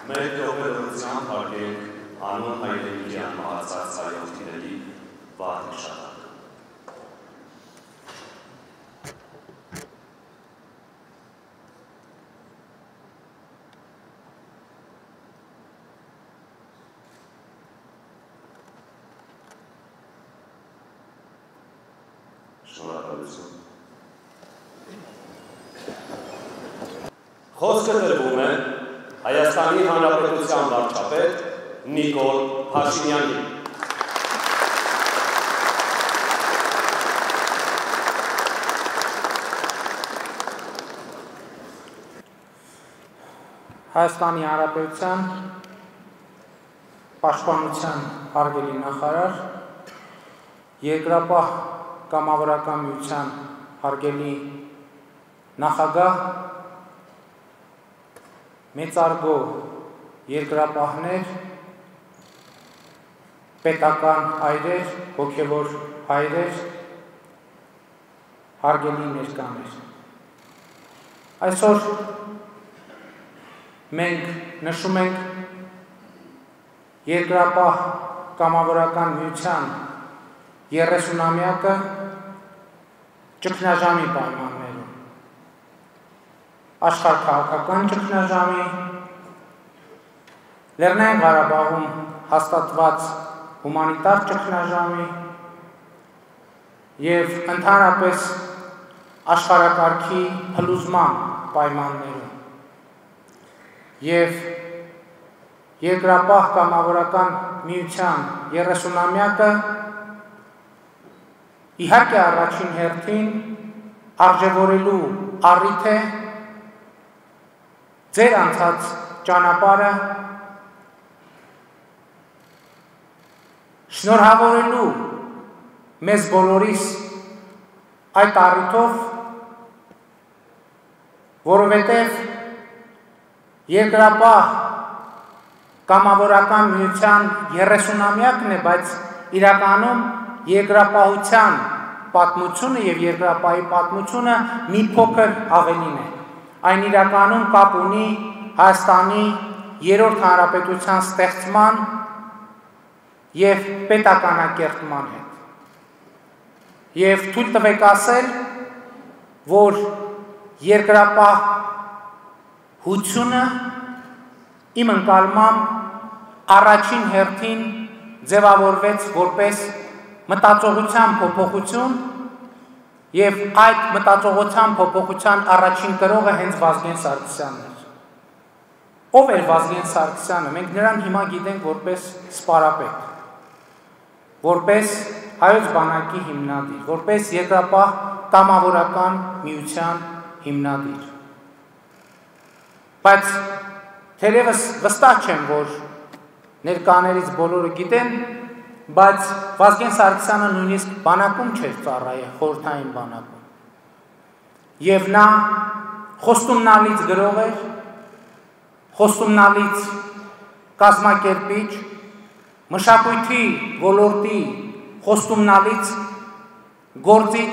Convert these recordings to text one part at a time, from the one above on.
մեր ողջունությամբ հարգենք անուն հայրենիքյան մահացած հայրենիքների վառ նշանակը։ Շնորհակալություն։ Խոսքը տրվում է Հայաստանի Հանրապետության վարչապետ Նիկոլ Փաշինյանին։ Հայաստանի Հանրապետության Պաշտպանության հարգելի նախարար, Երկրապահ Կամավորական միության հարգելի նախագահ, մեծարգո երկրապահներ, պետական հայրեր, հոգևոր հայրեր, հարգելի ներկաներ։ Այսօր մենք նշում ենք Երկրապահ Կամավորական միության 30-ամյակը ճգնաժամի պայմաններում, աշխարհաքաղաքական ճգնաժամի, Լեռնային Ղարաբաղում հաստատված հումանիտար ճգնաժամի և ընդհանրապես աշխարհակարգի փլուզման պայմաններում և Երկրապահ Կամավորական միության 30-ամյակը իհարկե առաջին հերթին արժևորելու առիթ է ձեր անցած ճանապարհը, շնորհավորելու մեզ բոլորիս այդ առիթով, որովհետև Երկրապահ Կամավորական միության 30-ամյակն է, բայց իրականում երկրապահության պատմությունը և երկրապահի պատմությունը մի փոքր ավելին է։ Այն իրականում կապ ունի Հայաստանի 3-րդ հանրապետության ստեղծման և պետականակերտման հետ։ Եվ թույլ տվեք ասել, որ երկրապահությունը իմ ընկալմամբ առաջին հերթին ձևավորվեց որպես մտածողության փոփոխություն և այդ մտածողության փոփոխության առաջին կրողը հենց Վազգեն Սարգսյանն էր։ Ով էր Վազգեն Սարգսյանը։ Մենք նրան հիմա գիտենք որպես սպարապետ, որպես հայոց բանակի հիմնադիր, որպես Երկրապահ Կամավորական միության հիմնադիր։ Բայց թերևս վստահ չեմ, որ ներկաներից բոլորը գիտեն, բայց Վազգեն Սարգսյանը նույնիսկ բանակում չէր ծառայել, խորհրդային բանակում։ Եվ նա խոստումնալից գրող էր, խոստումնալից կազմակերպիչ, մշակույթի ոլորտի խոստումնալից գործիչ,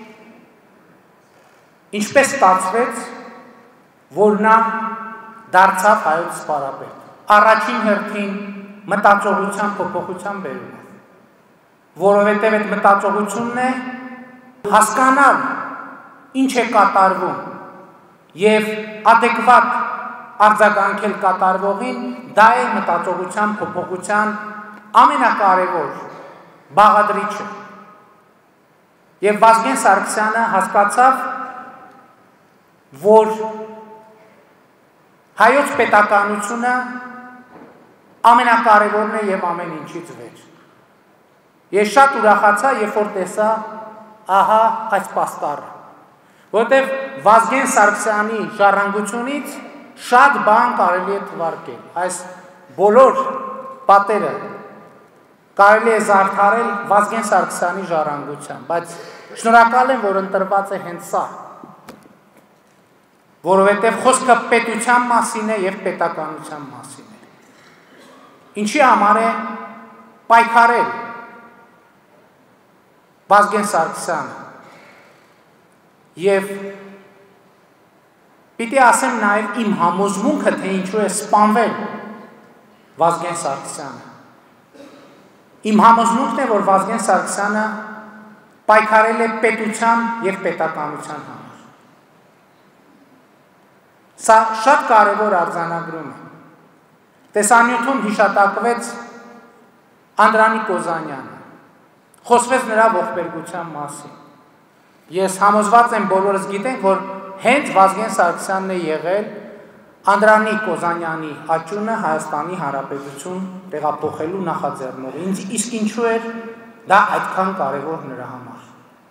ինչպես ստացվեց, որ նա դարձավ հայոց սպարապետ։ Առաջին հերթին մտածողության փոփոխության բերումով, որովհետև այդ մտածողությունն է հասկանալ ինչ է կատարվում և adekvat արձագանքել կատարվողին, դա է մտածողության փոփոխության ամենակարևոր բաղադրիչը։ Եվ Վազգեն Սարգսյանը հասկացավ, որ հայոց պետականությունը ամենակարևորն է և ամեն ինչից վեր։ Ես շատ ուրախացա, երբ որ տեսա ահա այս պաստառը, որովհետև Վազգեն Սարգսյանի ժառանգությունից շատ բան կարելի է թվարկել։ Այս բոլոր պատերը կարելի է զարդարել Վազգեն Սարգսյանի ժառանգությամբ, բայց շնորհակալ եմ, որ ընտրված է հենց սա, որովհետև խոսքը պետության մասին է և պետականության մասին է։ Ինչի համար է պայքարել Վազգեն Սարգսյանը և պիտի ասեմ նաև իմ համոզմունքը, թե ինչու է սպանվել Վազգեն Սարգսյանը։ Իմ համոզմունքն է, որ Վազգեն Սարգսյանը պայքարել է պետության և պետականության համար։ Սա շատ կարևոր արձանագրում է։ Տեսանյութում հիշատակվեց Անդրանիկ Կոզանյանը, խոսվեց նրա ողբերգության մասին։ Ես համոզված եմ, բոլորս գիտենք, որ հենց Վազգեն Սարգսյանն է եղել Անդրանիկ Կոզանյանի աճյունը Հայաստանի Հանրապետություն տեղափոխելու նախաձեռնողը։ Իսկ ինչու էր դա այդքան կարևոր նրա համար։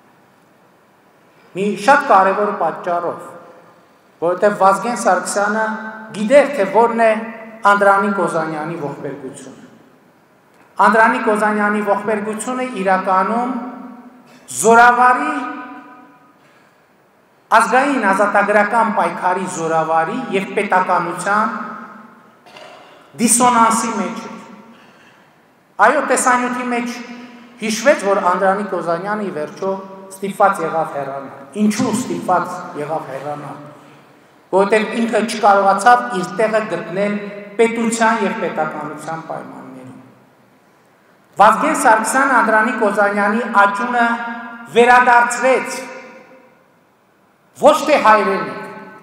Մի շատ կարևոր պատճառով, որովհետև Վազգեն Սարգսյանը գիտեր, թե որն է Անդրանիկ Կոզանյանի ողբերգությունը։ Անդրանիկ Կոզանյանի ողբերգությունը իրականում զորավարի ազգային ազատագրական պայքարի զորավարի և պետականության դիսոնանսի մեջ էր։ Այո, տեսանյութի մեջ հիշվեց, որ Անդրանիկ Կոզանյանը ի վերջո ստիպված եղավ հեռանալ։ Ինչու ստիպված եղավ հեռանալ։ Որովհետև ինքը չկարողացավ իր տեղը գտնել պետության և պետականության պայմաններում։ Վազգեն Սարգսյանը Անդրանիկ Կոզանյանի աճյունը վերադարձրեց ոչ թե հայրենիք,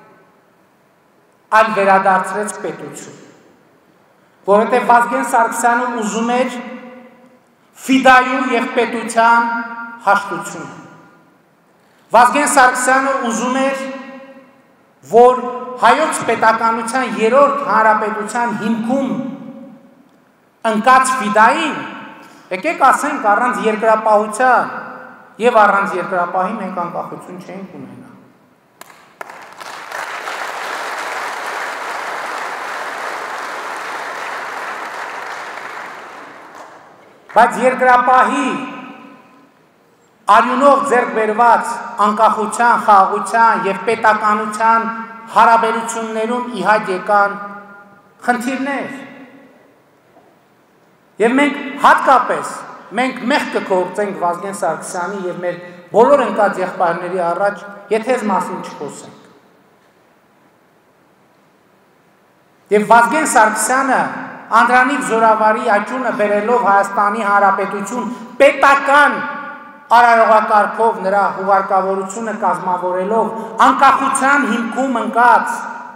այլ վերադարձրեց պետություն, որովհետև Վազգեն Սարգսյանը ուզում էր ֆիդայու և պետության հաշտությունը։ Վազգեն Սարգսյանը ուզում էր, որ հայոց պետականության երրորդ հանրապետության հիմքում ընկած ֆիդային, եկեք ասենք առանց երկրապահության և առանց երկրապահի մենք անկախություն չենք ունենա։ Բայց երկրապահի արյունով ձեռք բերված անկախության, խաղաղության և պետականության հարաբերություններում ի հայտ եկան խնդիրներ։ Եվ մենք հատկապես մեղք կգործենք Վազգեն Սարգսյանի և մեր բոլոր ընկած եղբայրների առաջ, եթե այս մասին չխոսենք։ Եվ Վազգեն Սարգսյանը Անդրանիկ զորավարի աճյունը բերելով Հայաստանի Հանրապետություն պետական արարողակարգով նրա հուղարկավորությունը կազմավորելով անկախության հիմքում ընկած,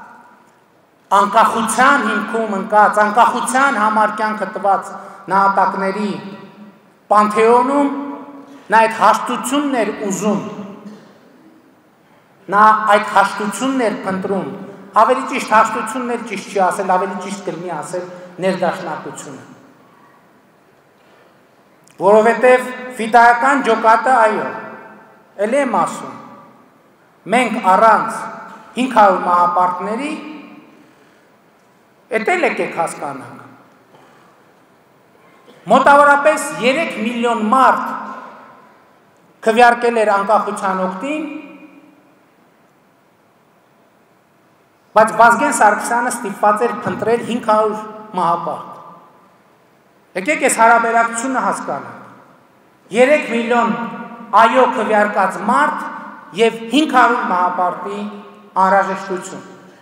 անկախության համար կյանքը տված նահատակների պանթեոնում նա այդ հաշտությունն էր ուզում, նա այդ հաշտությունն էր փնտրում, ավելի ճիշտ հաշտությունն էր ճիշտ չի ասել, ավելի ճիշտ կլինի ասել ներդաշնակությունը։ Որովհետև ֆիդայական ջոկատը, այո, էլ եմ ասում, մենք առանց 500 մահապարտների, էդ էլ եկեք հասկանանք, մոտավորապես 3 միլիոն մարդ քվեարկել էր անկախության օգտին, բայց Վազգեն Սարգսյանը ստիպված էր փնտրել 500 մահապարտ։ Եկեք այս հարաբերակցությունը հասկանանք։ 3 միլիոն այո քվեարկած մարդ և 500 մահապարտի անհրաժեշտություն։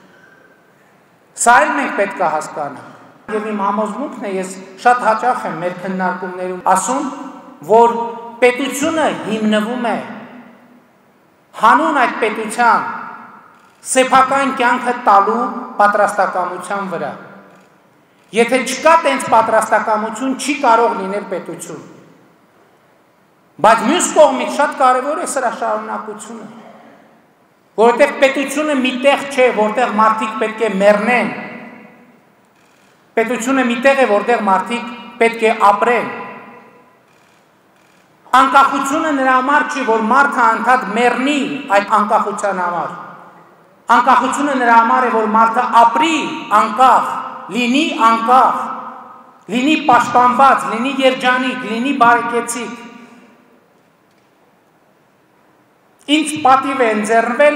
Սա էլ մենք պետք է հասկանանք։ Եվ իմ համոզմունքն է, ես շատ հաճախ եմ մեր քննարկումներում ասում, որ պետությունը հիմնվում է հանուն այդ պետության սեփական կյանքը տալու պատրաստակամության վրա։ Եթե չկա տենց պատրաստակամություն, չի կարող լինել պետություն։ Բայց մյուս կողմից շատ կարևոր է սրա շարունակությունը, որովհետև պետությունը մի տեղ չէ, որտեղ մարդիկ պետք է մեռնեն, պետությունը մի տեղ է, որտեղ մարդիկ պետք է ապրեն։ Անկախությունը նրա համար չի, որ մարդը անդադ մեռնի այդ անկախության համար։ Անկախությունը նրա համար է, որ մարդը ապրի անկախ, լինի անկախ, լինի պաշտպանված, լինի երջանիկ, լինի բարեկեցիկ։ Ինձ պատիվ է ընձեռնվել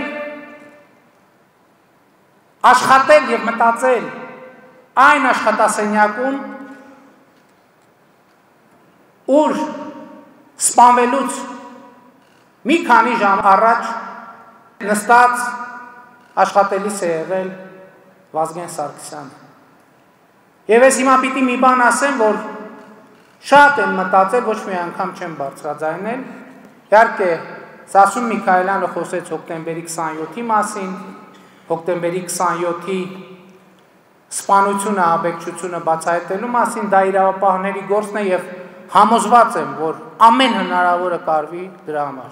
աշխատել և մտածել այն աշխատասենյակում, ուր սպանվելուց մի քանի ժամ առաջ նստած աշխատելիս է եղել Վազգեն Սարգսյանը։ Եվ ես հիմա պիտի մի բան ասեմ, որ շատ են մտածել, ոչ մի անգամ չեմ բարձրաձայնել։ Իհարկե, Սասուն Միքայելյանը խոսեց հոկտեմբերի 27-ի մասին, հոկտեմբերի 27-ի սպանությունը, աբեկչությունը բացահայտելու մասին, դա իրավապահների գործն է եւ համոզված եմ, որ ամեն հնարավորը կարվի դրա համար։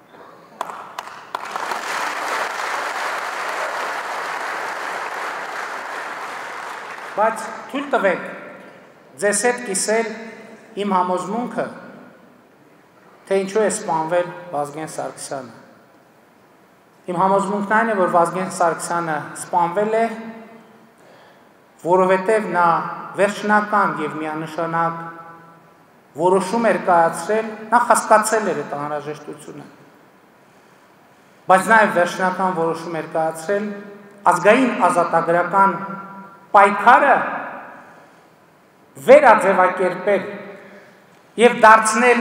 Բայց թույլ տվեք ձեզ հետ կիսել իմ համոզմունքը, թե ինչու է սպանվել Վազգեն Սարգսյանը։ Իմ համոզմունքն այն է, որ Վազգեն Սարգսյանը սպանվել է, որովհետև նա վերջնական եւ միանշանակ որոշում էր կայացրել, նա հասկացել էր այդ անհրաժեշտությունը։ Բայց նաեւ վերջնական որոշում էր կայացրել ազգային ազատագրական պայքարը վերաձևակերպել եւ դարձնել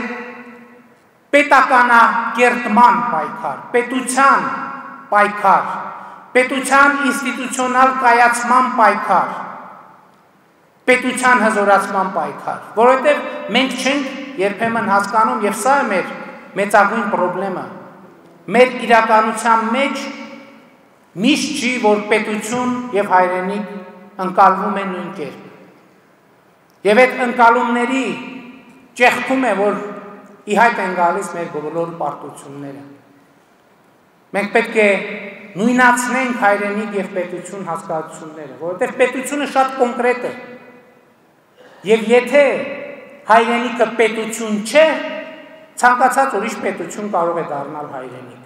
պետականակերտման պայքար, պետության պայքար, պետության ինստիտուցիոնալ կայացման պայքար, պետության հզորացման պայքար, որովհետեւ մենք չենք երբեմն հասկանում եւ սա է մեր մեծագույն խնդրեմը։ Մեր իրականության մեջ միշտ չի, որ պետություն եւ հայրենիք ընկալվում են նույն կերպ։ Եվ այդ ընկալումների ճեղքում է, որ ի հայտ են գալիս մեր բոլոր պարտությունները։ Մենք պետք է նույնացնենք հայրենիք եւ պետություն հասկացությունները, որովհետեւ պետությունը շատ կոնկրետ է։ Եվ եթե հայրենիքը պետություն չէ, ցանկացած ուրիշ պետություն կարող է դառնալ հայրենիք։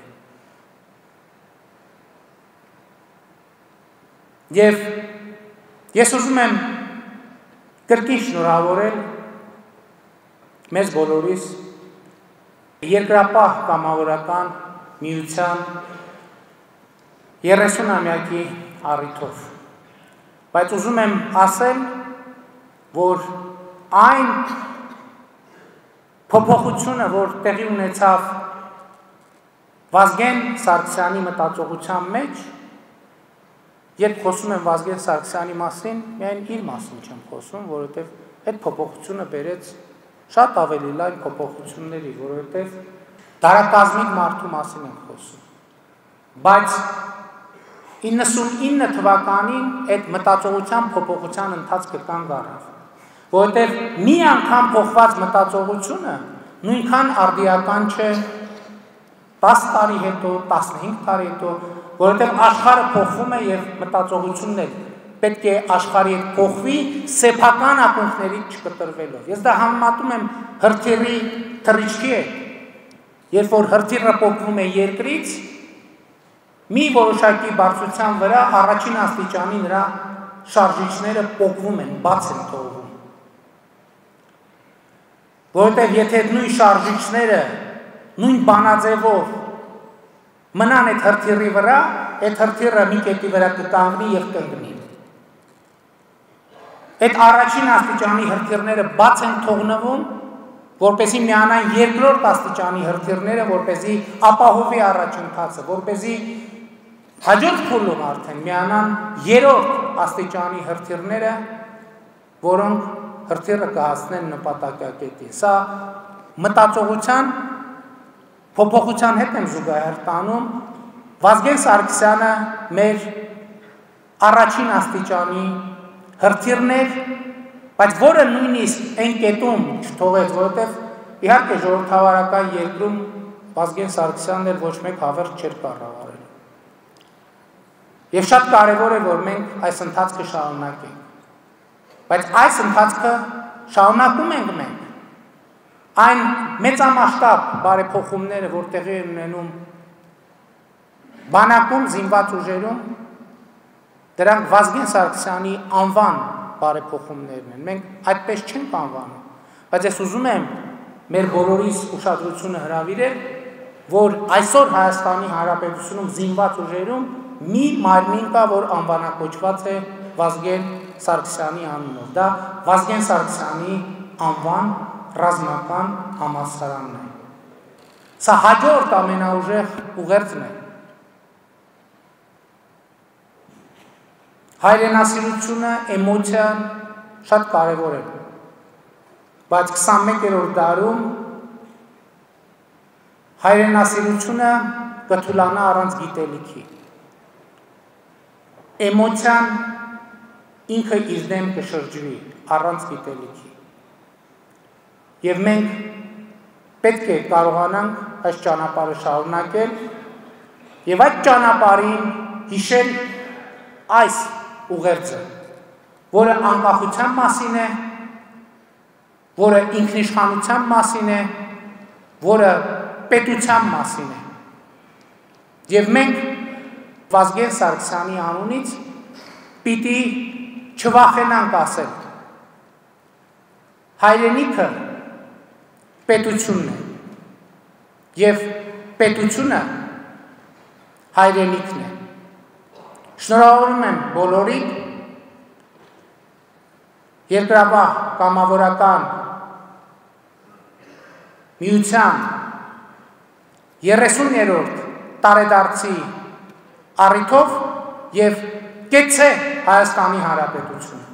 Եվ ես ուզում եմ կրկին շնորհավորել մեզ բոլորիս Երկրապահ կամավորական միության 30-ամյակի առիթով։ Բայց ուզում եմ ասել, որ այն փոփոխությունը, որ տեղի ունեցավ Վազգեն Սարգսյանի մտածողության մեջ, երբ խոսում եմ Վազգեն Սարգսյանի մասին, միայն իր մասին չեմ խոսում, որովհետև այդ փոփոխությունը բերեց շատ ավելի լայն փոփոխությունների, որովհետև դարակազմիկ մարդու մասին ենք խոսում։ Բայց 99 թվականին այդ մտածողության փոփոխության ընթացքը կանգ առավ, որովհետև մի անգամ փոխված մտածողությունը նույնքան արդիական չէ 10 տարի հետո, 15 տարի հետո, որովհետև աշխարհը փոխվում է եւ մտածողությունն էլ պետք է աշխարհի հետ փոխվի սեփական ակունքներից չկտրվելով։ Ես դա համեմատում եմ հրթիռի թռիչքի հետ։ Երբ որ հրթիռը փոխվում է երկրից, մի որոշակի բարձրության վրա առաջին աստիճանի նրա շարժիչները փոխվում են, բաց են թողվում։ Որովհետև եթե նույն շարժիչները նույն բանաձևով մնան այդ հրթիռի վրա, այդ հրթիռը մի կետի վրա կկանգնի եւ կընկնի։ Այդ առաջին աստիճանի հրթիռները բաց են թողնվում, որպեսզի միանան երկրորդ աստիճանի հրթիռները, որպեսզի ապահովի առաջընթացը, որպեսզի հաջորդ փուլում արդեն միանան երրորդ աստիճանի հրթիռները, որոնք հրթիռը կհասնեն նպատակակետին։ Սա մտածողության փոփոխության հետ եմ զուգահեռ տանում Վազգեն Սարգսյանը մեր առաջին աստիճանի հրթիռն էր, բայց որը նույնիսկ այն կետում չթողեց, որովհետև իհարկե ժողովրդավարական երկրում Վազգեն Սարգսյանն էլ ոչ մեկ հավերժ չէր կառավարել։ Եվ շատ կարևոր է, որ մենք այս ընթացքը շարունակենք։ Բայց այս ընթացքը շարունակում ենք մենք։ Այն մեծամասշտաբ բարեփոխումները, որ տեղի են ունենում բանակում, զինված ուժերում, դրանք Վազգեն Սարգսյանի անվան բարեփոխումներն են։ Մենք այդպես չենք անվանում, բայց ես ուզում եմ մեր բոլորիս ուշադրությունը հրավիրել, որ այսօր Հայաստանի Հանրապետությունում զինված ուժերում մի մարմին կա, որ անվանակոչված է Վազգեն Սարգսյանի անունով։ Դա Վազգեն Սարգսյանի անվան ռազմական համալսարանն է։ Սա հաջորդ ամենաուժեղ ուղերձն է։ Հայրենասիրությունը, էմոցիան շատ կարևոր են, բայց 21-րդ դարում հայրենասիրությունը կթուլանա առանց գիտելիքի, էմոցիան ինքը իր դեմ կշրջվի առանց գիտելիքի, և մենք պետք է կարողանանք այս ճանապարհը շարունակել և այդ ճանապարհին հիշել այս ուղերձը, որը անկախության մասին է, որը ինքնիշխանության մասին է, որը պետության մասին է։ Եվ մենք Վազգեն Սարգսյանի անունից պիտի չվախենանք ասել. հայրենիքը պետությունն է, և պետությունը հայրենիքն է։ Շնորհավորում եմ բոլորին, Երկրաբահ կամավորական միության 30-րդ տարեդարձի առիթով և կեցցե Հայաստանի Հանրապետություն։